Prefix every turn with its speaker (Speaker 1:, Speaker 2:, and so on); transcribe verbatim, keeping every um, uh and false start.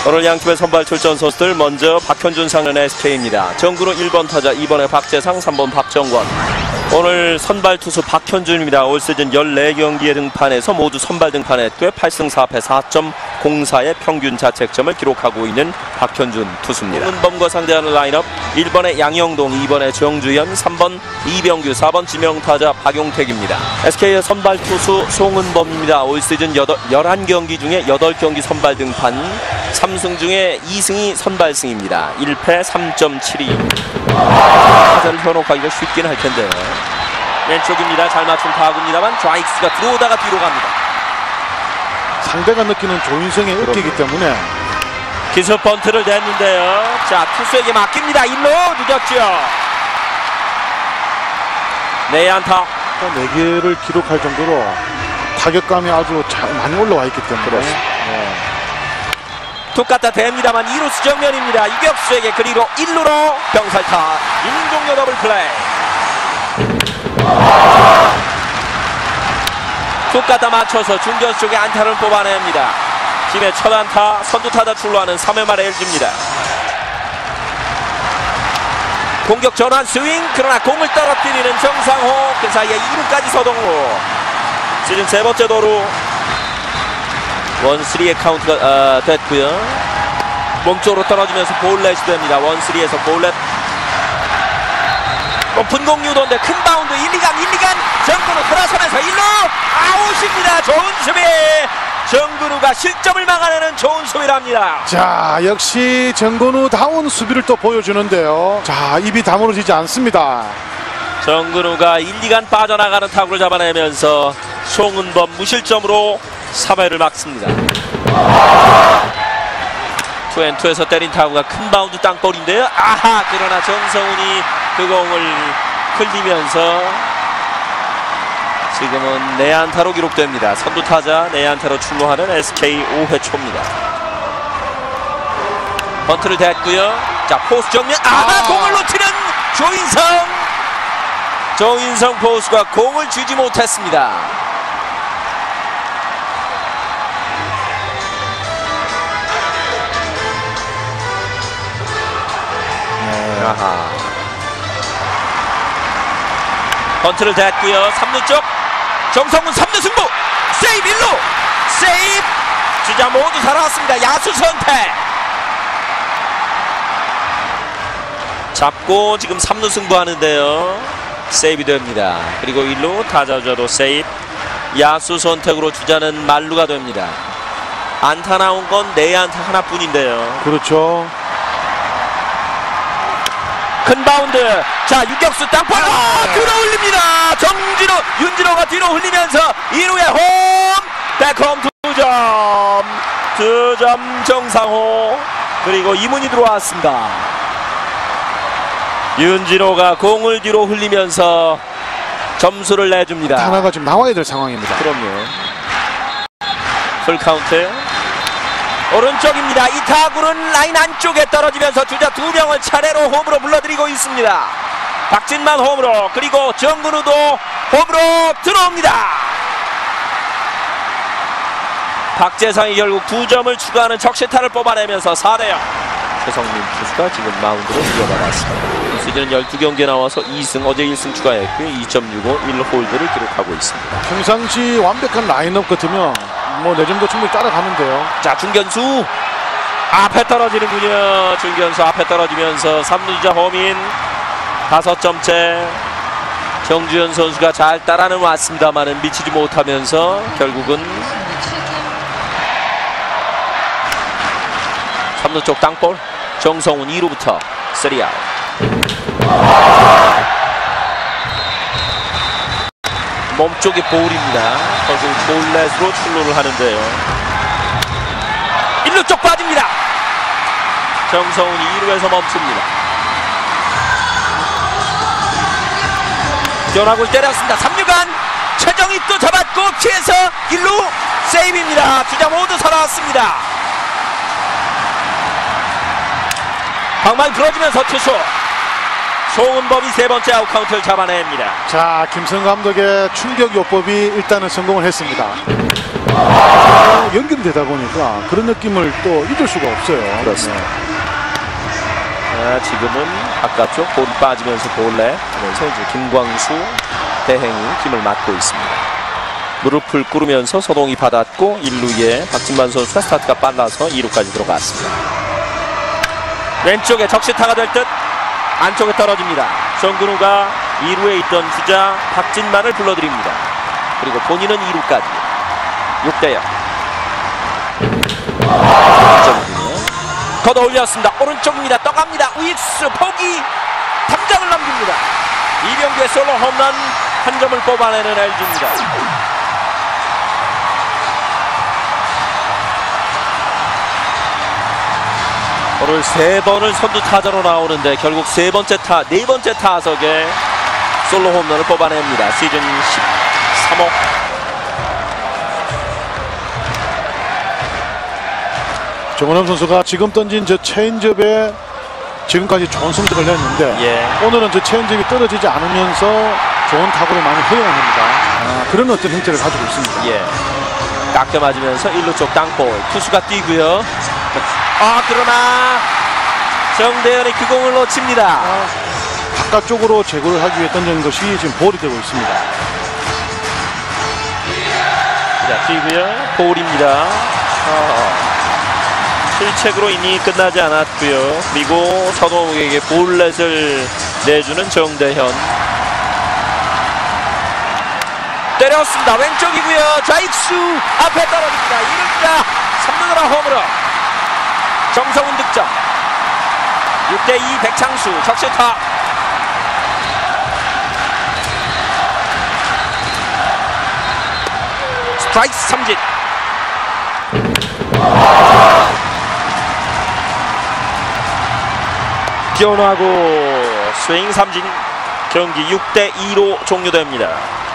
Speaker 1: 오늘 양팀의 선발 출전 선수들 먼저 박현준 상련의 에스케이입니다. 정근우 일 번 타자, 이 번에 박재상, 삼 번 박정권. 오늘 선발 투수 박현준입니다. 올 시즌 열네 경기에 등판해서 모두 선발 등판했고요. 팔 승 사 패 사 점 공사의 평균 자책점을 기록하고 있는 박현준 투수입니다. 송은범과 상대하는 라인업 일 번에 양영동, 이 번에 정주현, 삼 번 이병규, 사 번 지명타자 박용택입니다. 에스케이의 선발 투수 송은범입니다. 올 시즌 열한 경기 중에 여덟 경기 선발 등판, 삼 승 중에 이 승이 선발승입니다. 일 패 삼 점 칠이. 타자를 현혹하기가 쉽긴 할 텐데요. 왼쪽입니다. 잘 맞춘 타구입니다만 좌익수가 들어오다가 뒤로 갑니다.
Speaker 2: 상대가 느끼는 조인성의 어깨이기 때문에
Speaker 1: 기습 번트를 냈는데요. 자, 투수에게 맡깁니다. 일 루 늦었죠. 내안타.
Speaker 2: 네 개를 기록할 정도로 타격감이 아주 잘 많이 올라와 있기 때문에 네.
Speaker 1: 툭 갖다 댑니다만 이 루수 정면입니다. 유격수에게 그리로 일 루로 병살타. 이민종료 더블 플레이. 툭 갖다 맞춰서 중견수 쪽에 안타를 뽑아냅니다. 팀의 첫 안타, 선두타자 출루하는 삼 회 말의 엘지입니다. 공격 전환 스윙, 그러나 공을 떨어뜨리는 정상호. 그 사이에 이 루까지 서동로. 시즌 세 번째 도루. 원 쓰리의 카운트가 어, 됐고요. 몸쪽으로 떨어지면서 볼넷이 됩니다. 원 쓰리에서 볼넷. 높은 공 유도인데 큰 바운드 일, 이 간 일, 이 간 정근우 돌아서면서 일 루 아웃입니다. 좋은 수비. 정근우가 실점을 막아내는 좋은 수비를 합니다.
Speaker 2: 자, 역시 정근우다운 수비를 또 보여주는데요. 자, 입이 다물어지지 않습니다.
Speaker 1: 정근우가 일, 이 간 빠져나가는 타구를 잡아내면서 송은범 무실점으로 삼 회를 막습니다. 투앤투에서 때린 타구가 큰 바운드 땅볼인데요. 아하, 그러나 정성훈이 그 공을 흘리면서 지금은 내안타로 기록됩니다. 선두타자 내안타로 출루하는 에스케이 오 회 초입니다. 번트를 댔고요. 자, 포수 정면. 아하, 아. 공을 놓치는 조인성. 조인성 포수가 공을 주지 못했습니다. 아하. 번트를 댔고요. 삼 루 쪽 정성훈 삼 루 승부. 세이브 일 루. 세이브. 주자 모두 살아왔습니다. 야수 선택. 잡고 지금 삼 루 승부하는데요. 세이브 됩니다. 그리고 일 루 타자자도 세이브. 야수 선택으로 주자는 만루가 됩니다. 안타 나온 건 내안타 하나뿐인데요.
Speaker 2: 그렇죠.
Speaker 1: 큰 바운드. 자, 유격수 땅볼. 아, 뒤로 흘립니다. 정진호, 윤진호가 뒤로 흘리면서 이 루에 홈. 백홈 두 점. 두 점 정상호. 그리고 이문이 들어왔습니다. 윤진호가 공을 뒤로 흘리면서 점수를 내줍니다.
Speaker 2: 하나가 지금 나와야 될 상황입니다.
Speaker 1: 그럼요. 풀 카운트. 오른쪽입니다. 이 타구는 라인 안쪽에 떨어지면서 주자 두 명을 차례로 홈으로 불러들이고 있습니다. 박진만 홈으로, 그리고 정근우도 홈으로 들어옵니다. 박재상이 결국 두 점을 추가하는 적시타를 뽑아내면서 사 대 영. 최성민 투수가 지금 마운드로 뛰어나갔습니다. 시즌은 열두 경기에 나와서 이 승, 어제 일 승 추가했고요. 이 점 육오, 일 홀드를 기록하고 있습니다.
Speaker 2: 평상시 완벽한 라인업 같으면 뭐 내 점도 충분히 따라가는데요.
Speaker 1: 자, 중견수 앞에 떨어지는군요. 중견수 앞에 떨어지면서 삼 루 주자 홈인. 다섯 점째. 정주현 선수가 잘 따라는 왔습니다만은 미치지 못하면서 결국은 삼 루 쪽 땅볼. 정성훈 이 루부터 삼 아웃. 몸쪽이 볼입니다. 결국 볼넷으로 출루를 하는데요. 일 루 쪽 빠집니다. 정성훈이 이 루에서 멈춥니다. 변화구를 때렸습니다. 삼 루 간 최정희 또 잡았고 피해서 일 루 세이브입니다. 주자 모두 살아왔습니다. 방망이 부러지면서 투수 송은범이 세 번째 아웃 카운트를 잡아냅니다.
Speaker 2: 자, 김성 감독의 충격 요법이 일단은 성공을 했습니다. 연결되다 보니까 그런 느낌을 또 잊을 수가 없어요.
Speaker 1: 그렇습니다. 아, 지금은 바깥쪽 볼이 빠지면서 볼래 하면서 이제 김광수 대행이 힘을 맡고 있습니다. 무릎을 꿇으면서 서동이 받았고 일 루에 박진만 선수가 스타트가 빨라서 이 루까지 들어갔습니다. 왼쪽에 적시타가 될 듯 안쪽에 떨어집니다. 정근우가 이 루에 있던 주자 박진만을 불러드립니다. 그리고 본인은 이 루까지 육 대 영. 걷어 올렸습니다. 오른쪽입니다. 떠갑니다. 우익수 포기 담장을 넘깁니다. 이병규의 솔로 홈런 한 점을 뽑아내는 엘지입니다. 오늘 세 번을 선두 타자로 나오는데 결국 세 번째 타, 네 번째 타석에 솔로 홈런을 뽑아냅니다. 시즌 십삼 호.
Speaker 2: 정원남 선수가 지금 던진 저 체인지업에 지금까지 좋은 성적을 냈는데
Speaker 1: 예.
Speaker 2: 오늘은 저 체인지업이 떨어지지 않으면서 좋은 타구를 많이 허용을 합니다. 아, 그런 어떤 형태를 가지고 있습니다.
Speaker 1: 예. 깎여 맞으면서 일 루 쪽 땅볼 투수가 뛰고요. 아 그러나 정대현이 그 공을 놓칩니다.
Speaker 2: 아, 바깥쪽으로 제구를 하기 위해 던진 것이 지금 볼이 되고 있습니다.
Speaker 1: 자 뛰고요. 볼입니다. 어. 실책으로 이닝이 끝나지 않았고요. 그리고 서동욱에게 볼넷을 내주는 정대현. 때렸습니다. 왼쪽이고요. 좌익수 앞에 떨어집니다. 이 루자 삼 루라 홈으로 정성훈 득점. 육 대 이 백창수 적시타. 스트라이크 삼진. 변화고 스윙 삼진. 경기 육 대 이로 종료됩니다.